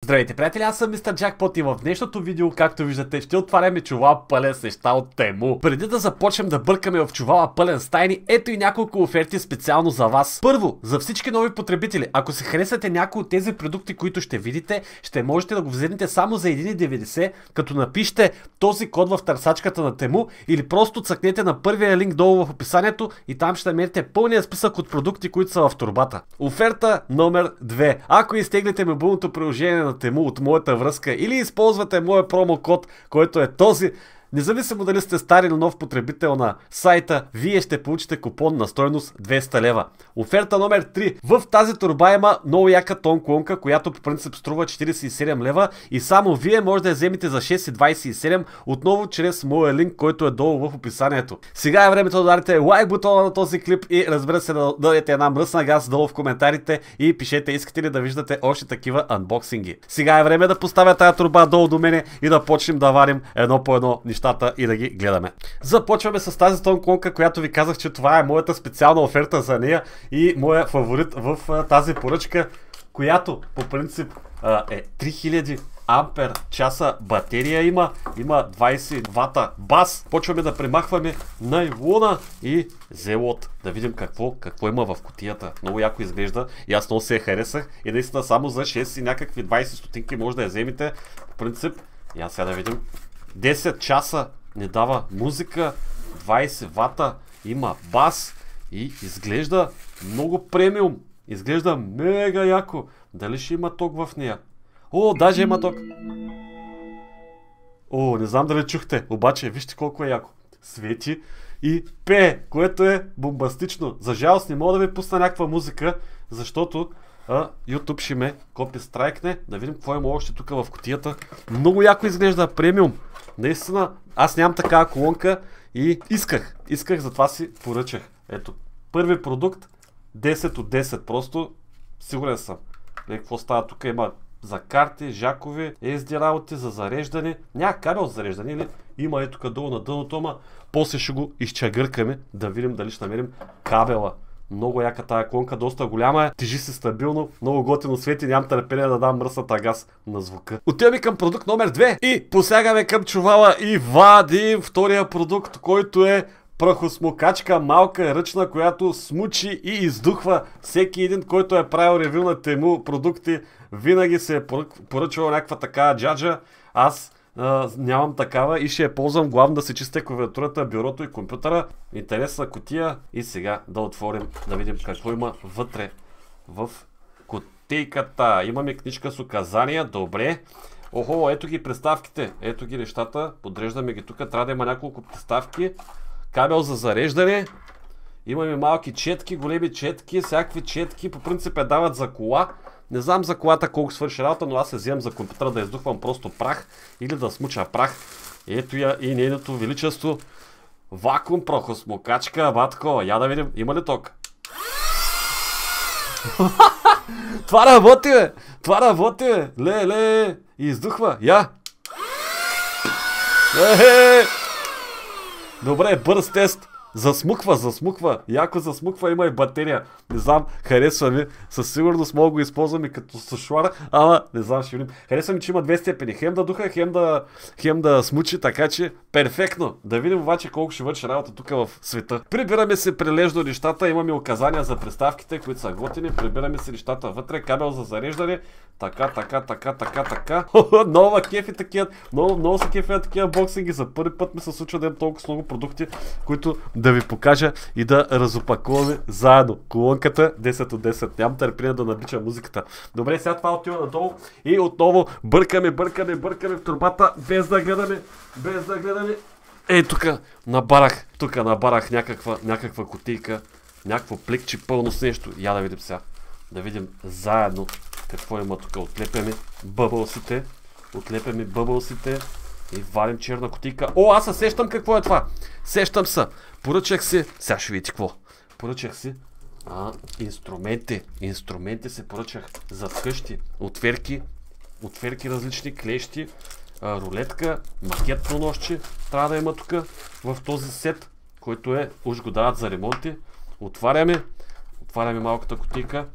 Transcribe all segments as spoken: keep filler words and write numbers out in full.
Здравейте, приятели, аз съм мистер Джакпот и в днешното видео, както виждате, ще отваряме чувал пълен с неща от Тему. Преди да започнем да бъркаме в чувала пълен с тайни, ето и няколко оферти специално за вас. Първо, за всички нови потребители, ако се харесате някои от тези продукти, които ще видите, ще можете да го вземете само за един деветдесет, като напишете този код в търсачката на Тему или просто цъкнете на първия линк долу в описанието и там ще намерите пълния списък от продукти, които са в торбата. Оферта номер две. Ако изтеглите мобилното приложение на Тему от моята връзка или използвате моя промокод, който е този, независимо дали сте стар или нов потребител на сайта, вие ще получите купон на стойност двеста лева. Оферта номер три. В тази торба има много яка тон клонка, която по принцип струва четиридесет и седем лева и само вие може да я вземете за шест двадесет и седем, отново чрез моя линк, който е долу в описанието. Сега е времето да ударите лайк бутона на този клип и разбира се да дадете една мръсна газ долу в коментарите и пишете искате ли да виждате още такива анбоксинги. Сега е време да поставя тая торба долу до мене и да почнем да варим едно по едно нещата и да ги гледаме. Започваме с тази тон клонка, която ви казах, че това е моята специална оферта за нея и моя фаворит в а, тази поръчка, която по принцип а, е три хиляди ампер часа батерия има, има двадесет вата бас. Почваме да премахваме найлона и зелот. Да видим какво, какво има в кутията. Много яко изглежда и аз много се я харесах и наистина само за шест и някакви двадесет стотинки може да я вземете. По принцип, и аз сега да видим. десет часа не дава музика, двадесет вата, има бас и изглежда много премиум. Изглежда мега яко. Дали ще има ток в нея? О, даже има ток. О, не знам дали чухте, обаче вижте колко е яко. Свети и пее, което е бомбастично. За жалост не мога да ви пусна някаква музика, защото а, YouTube ще ме копи страйкне. Да видим какво има още тук в кутията. Много яко изглежда, премиум. Наистина, аз нямам такава колонка и исках, исках, затова си поръчах. Ето, първи продукт, десет от десет, просто сигурен съм. Е, какво става тук? Има за карти, жакови, ес ди работи, за зареждане. Няма кабел за зареждане, или има ето тук долу на дъното, ама после ще го изчагъркаме, да видим дали ще намерим кабела. Много яка тая клонка, доста голяма е, тежи се стабилно, много готино свети, нямам търпение да дам мръсната газ на звука. Отиваме към продукт номер две и посягаме към чувала и вадим втория продукт, който е прахосмокачка, малка, ръчна, която смучи и издухва. Всеки един, който е правил ревю на Тему продукти, винаги се е поръчвал някаква такава джаджа. Аз Uh, нямам такава и ще я ползвам главно да се чистя клавиатурата, бюрото и компютъра. Интересна кутия и сега да отворим, да видим какво има вътре в кутийката. Имаме книжка с указания, добре. Охо, ето ги приставките, ето ги нещата, подреждаме ги тук, трябва да има няколко приставки. Кабел за зареждане. Имаме малки четки, големи четки, всякакви четки, по принцип е дават за кола. Не знам за колата колко свърши работа, но аз се вземам за компютъра да издухвам просто прах или да смуча прах. Ето я и нейното величество. Вакуум прахосмокачка, батко. Я да видим, има ли ток? Това работи, бе! Това работи, бе! Ле, ле! И издухва, я! Е-е-е! Добре, бърз тест. Засмуква, засмуква. Яко засмуква, има и батерия. Не знам, харесва ми. Със сигурност мога го използвам и като сушуар, ама не знам, ще видим. Харесва ми, че има две степени. Хем да духа, хем да, хем да смучи, така че перфектно. Да видим обаче колко ще върши работа тук в света. Прибираме се прилежно нещата, имаме указания за приставките, които са готини. Прибираме се нещата вътре, кабел за зареждане. Така, така, така, така, така. Нова кефи такива. Много, много са кефи на такива боксинги. За първи път ми се случва да имам толкова много продукти, които да ви покажа и да разопакуваме заедно. Колонката десет от десет. Нямам търпение да набича музиката. Добре, сега това отива надолу и отново бъркаме, бъркаме, бъркаме в турбата, без да гледаме, без да гледаме. Ей, тук набарах, тук набарах някаква, някаква кутийка, някакво плекче пълно с нещо. Я да видим сега. Да видим заедно какво има тук. Отлепяме бъбълсите, отлепяме бъбълсите и варим черна кутийка. О, аз се сещам какво е това. Сещам се. Поръчах си, сега ще видите какво. Поръчах си а, инструменти. Инструменти се поръчах за вкъщи. Отверки, отверки различни, клещи, а, рулетка, макетно нощче. Трябва да има тук в този сет, който е, уж го дават за ремонти. Отваряме, отваряме малката кутийка.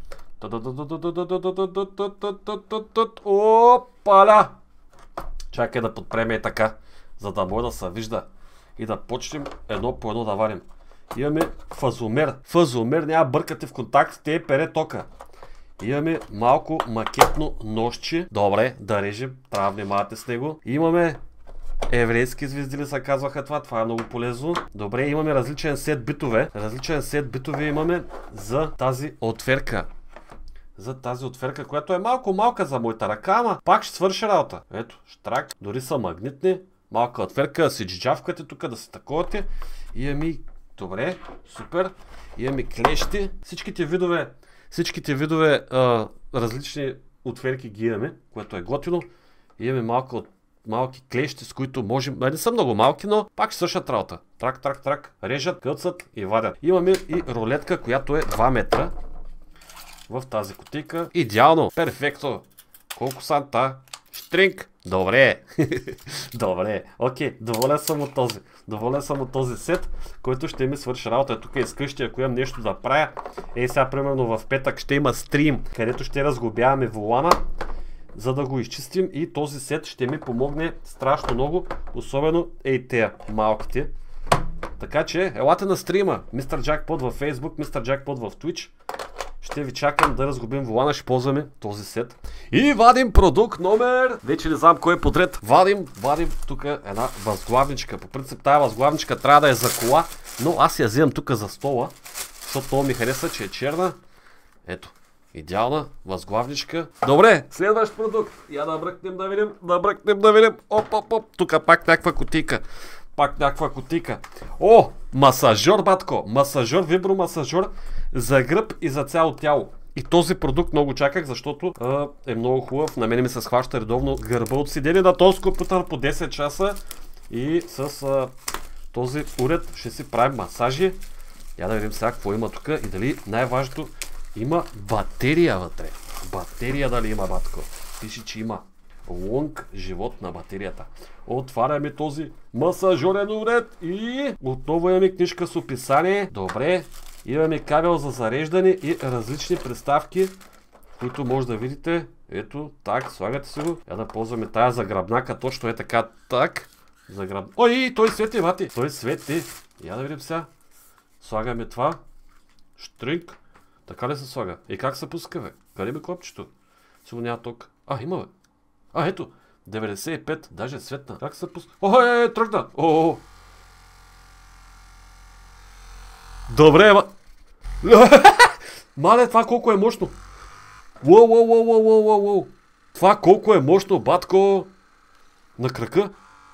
Опаля! Чакай да подпреме така, за да може да се вижда. И да почнем едно по едно да варим. Имаме фазомер. Фазомер, няма бъркате в контакт, те е пере тока. Имаме малко макетно ножче. Добре, да режем. Трябва да внимавате с него. Имаме еврейски звездили, се казваха това. Това е много полезно. Добре, имаме различен сет битове. Различен сет битове имаме за тази отверка. За тази отверка, която е малко малка за моята ръка, ама пак ще свърши работа. Ето, штрак. Дори са магнитни. Малка отверка, да си джиджавкате тук, да се таковате. Имаме, добре, супер. Имаме клещи. Всичките видове Всичките видове а, различни отверки ги имаме, което е готино. Имаме малко, малки клещи, с които можем... Не са много малки, но пак ще свършат работа. Трак, трак, трак. Режат, къцат и вадят. Имаме и рулетка, която е два метра в тази кутийка. Идеално! Перфекто! Колко санта? Штринг! Добре! Добре! Окей, доволен съм от този. Доволен съм от този сет, който ще ми свърши работа. Тук е скъщи, ако имам нещо да правя. Ей сега, примерно в петък ще има стрим, където ще разглобяваме волана, за да го изчистим, и този сет ще ми помогне страшно много, особено ей тея малките. Така че, елате на стрима. мистер Jackpot във Facebook, мистер Jackpot в Twitch. Ще ви чакам да разгубим волана, ще ползваме този сет. И вадим продукт номер... Вече не знам кой е подред. Вадим, вадим тук една възглавничка. По принцип тази възглавничка трябва да е за кола, но аз я вземам тук за стола, защото това ми хареса, че е черна. Ето, идеална възглавничка. Добре, следващ продукт. Я да бръкнем да видим, да бръкнем да видим. Оп, оп, оп. Тук пак някаква кутийка. Пак някаква кутийка. О, масажор, батко. Масажор, вибромасажор за гръб и за цяло тяло. И този продукт много чаках, защото а, е много хубав. На мене ми се схваща редовно гърба от седели на този компютър по десет часа. И с а, този уред ще си правим масажи. Я да видим сега какво има тук и дали най-важното има батерия вътре. Батерия дали има, батко? Пише, че има лонг живот на батерията. Отваряме този масажорен уред и отново имаме книжка с описание. Добре. Имаме кабел за зареждане и различни приставки, които може да видите. Ето, так, слагате си го. Я да ползваме тая заграбнака, точно е така, так. Заграб... Ой, той свети, вати. Той свети. Я да видим сега. Слагаме това. Штринг. Така ли се слага? И как се пуска, бе? Къде бе копчето? Сигурно няма ток. А, има, бе. А, ето. деветдесет и пет. Даже е светна. Как се пуска? О, е, е, тръгна. О, о. Добре, ма... Мале, това колко е мощно. Уоу, уоу, уоу, уоу, уоу, уоу. Това колко е мощно, батко. На крака.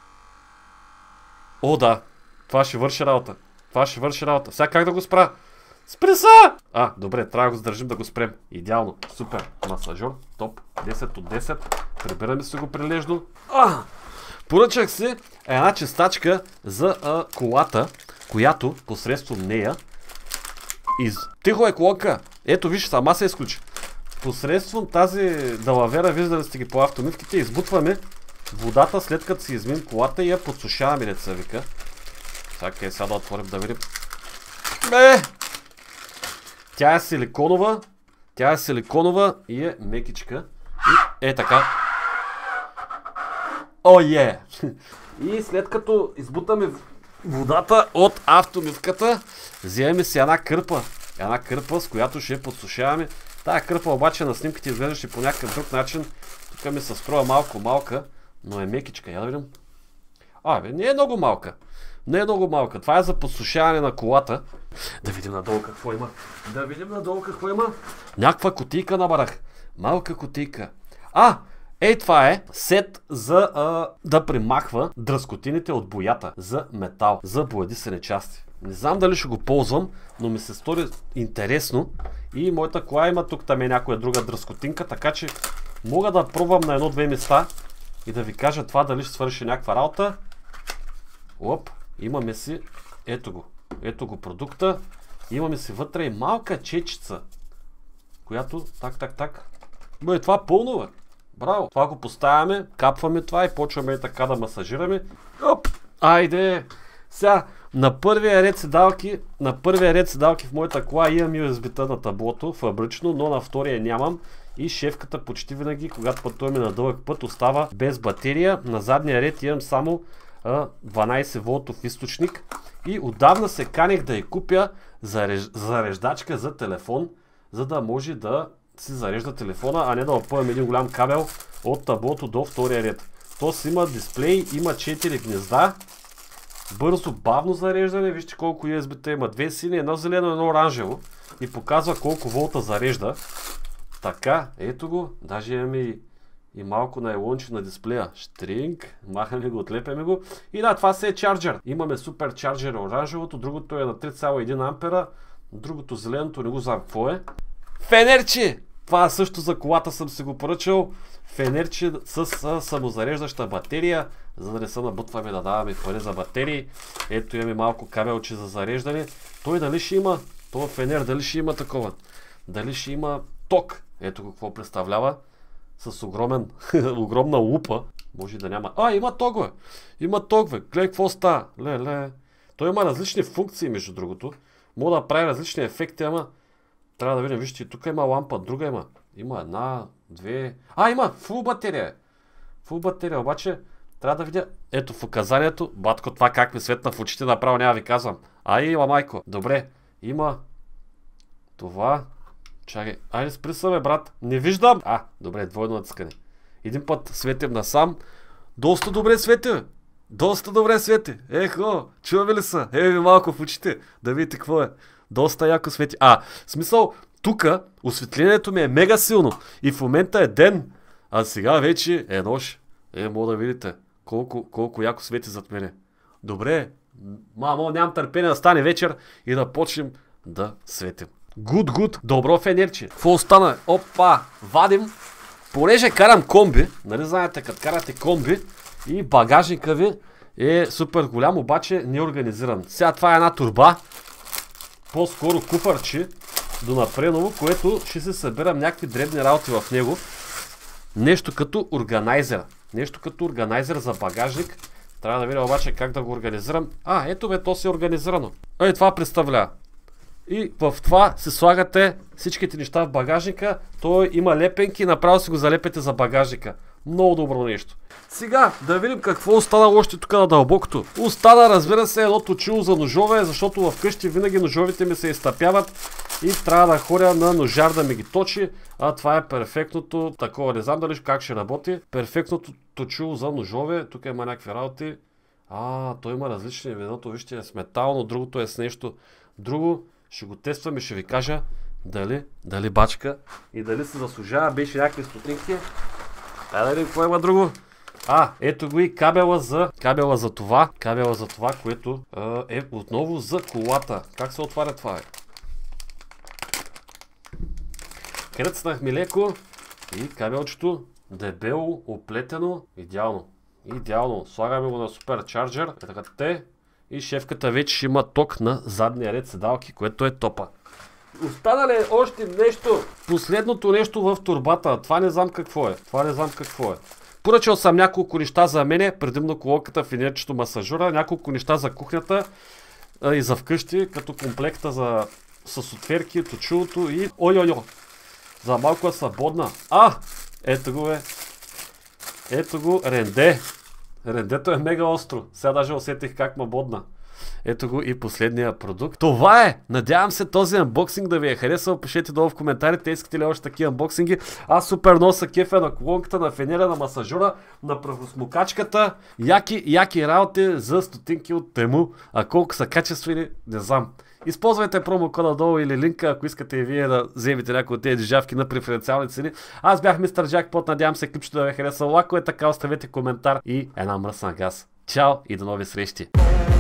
О, да. Това ще върши работа. Това ще върши работа. Сега как да го спра? Спри са! А, добре, трябва да го задържим да го спрем. Идеално. Супер. Масажор. Топ. десет от десет. Прибираме си го прилежно. А! Поръчах си една чистачка за а, колата, която посредством нея из... Тихо е, колонка! Ето виж, сама се изключи. Посредством тази далавера, виждали сте ги по автомивките, избутваме водата, след като си измим колата и я подсушаваме, деца вика. Чакай сега да отворим да видим. Бе! Тя е силиконова. Тя е силиконова и е мекичка. И е така. О, е! И след като избутаме водата от автомивката, вземем си една кърпа. Една кърпа, с която ще подсушаваме. Тая кърпа обаче на снимките изглеждаше по някакъв друг начин. Тук ми се струва малко малка, но е мекичка. Я да видим. А, бе, не е много малка. Не е много малка. Това е за подсушаване на колата. Да видим надолу какво има. Да видим надолу какво има. Някаква кутийка набарах. Малка кутийка. А! Ей, това е сет за а, да примахва дръскотините от боята за метал, за боядисани части. Не знам дали ще го ползвам, но ми се стори интересно и моята кола има тук там е някоя друга дръскотинка, така че мога да пробвам на едно-две места и да ви кажа това дали ще свърши някаква работа. Оп, имаме си, ето го, ето го продукта, имаме си вътре и малка чечица, която, так, так, так, бе, това пълно, бе. Браво! Това го поставяме, капваме това и почваме така да масажираме. Оп! Айде! Сега, На първия ред седалки, на първия ред седалки в моята кола имам ю ес би-та на таблото, фабрично, но на втория нямам. И шефката почти винаги, когато пътуваме на дълъг път, остава без батерия. На задния ред имам само а, дванайсет волтов източник. И отдавна се канех да я купя зареж... зареждачка за телефон, за да може да си зарежда телефона, а не да опъвам един голям кабел от таблото до втория ред. То си има дисплей, има четири гнезда. Бързо, бавно зареждане. Вижте колко ю ес би-та има. Две сини, едно зелено, едно оранжево. И показва колко волта зарежда. Така, ето го. Даже имаме и, и малко найлонче на дисплея. Штринг. Махаме го, отлепяме го. И да, това се е чарджер. Имаме супер чарджер оранжевото. Другото е на три цяло и един ампера. Другото зеленото не го знам какво е. Фенерче! Това също за колата съм си го поръчал. Фенерче с самозареждаща батерия, за да не се набутваме да даваме пари за батерии. Ето имаме малко кабелче за зареждане. Той дали ще има, това фенер дали ще има такова? Дали ще има ток? Ето какво представлява. С огромен, огромна лупа. Може да няма. А, има ток, бе. Има ток, бе. Гледай какво става. Ле-ле. Той има различни функции, между другото. Мога да прави различни ефекти, ама трябва да видим. Вижте, тук има лампа, друга има. Има една, две... А, има фул батерия. Фул батерия, обаче трябва да видя. Ето в указанието. Батко, това как ми светна в очите, направо няма ви казвам. Ай, има майко. Добре, има това. Чакай, айде спри се, бе, брат. Не виждам. А, добре, двойно натискане. Един път светим насам. Доста добре свети, бе. Доста добре свети. Ехо, чуваме ли са? Еви ви малко в очите, да видите какво е. Доста яко свети. А, в смисъл, тук осветлението ми е мега силно. И в момента е ден. А сега вече е нощ. Е, мога да видите колко, колко яко свети зад мене. Добре, мамо, нямам търпение да стане вечер и да почнем да светим. Гуд, гуд. Добро фенерче. Какво остана? Опа, вадим. Понеже карам комби, нали знаете, като карате комби и багажника ви е супер голям, обаче не организиран. Сега това е една турба, по-скоро куфарче до напреново, което ще се събирам някакви дребни работи в него. Нещо като органайзер. Нещо като органайзер за багажник. Трябва да видя обаче как да го организирам. А, ето бе, то си е организирано. Ей, това представлява. И в това си слагате всичките неща в багажника. Той има лепенки, направо си го залепете за багажника. Много добро нещо. Сега да видим какво остана още тук на дълбокото. Остана, разбира се, едно точило за ножове, защото вкъщи винаги ножовите ми се изтъпяват и трябва да ходя на ножар да ми ги точи. А това е перфектното, такова, не знам дали как ще работи. Перфектното точило за ножове. Тук има някакви работи. А, той има различни. Едното, вижте, е с метално, другото е с нещо друго. Ще го тествам и ще ви кажа дали, дали бачка и дали се заслужава. Беше някакви стотинки. Дай да видим какво има друго. А, ето го и кабела за, кабела за това, кабела за това, което е, е отново за колата. Как се отваря това е? Кръцнахме леко и кабелчето дебело, оплетено, идеално. Идеално. Слагаме го на суперчарджер. Така те. И шефката вече ще има ток на задния ред седалки, което е топа. Остана ли още нещо? Последното нещо в турбата. Това не знам какво е. Това не знам какво е. Поръчал съм няколко неща за мене, предимно колонката, фенерчето, масажура, няколко неща за кухнята а, и за вкъщи, като комплекта за с отверки, точилото и ой-ой-ой. За малко е свободна. А! Ето го е. Ето го, ренде. Рендето е мега остро. Сега даже усетих как ма бодна. Ето го и последния продукт. Това е! Надявам се този анбоксинг да ви е харесал. Пишете долу в коментарите, искате ли още такива анбоксинги. Аз супер носа кефа на колонката, на фенера, на масажура, на правосмукачката. Яки, яки работи за стотинки от Тему. А колко са качествени, не знам. Използвайте промокода долу или линка, ако искате и вие да вземете някои от тези дежавки на преференциални цени. Аз бях мистер Джакпот, надявам се клипчето да ви е харесало. Ако е така, оставете коментар и една мръсна газ. Чао и до нови срещи!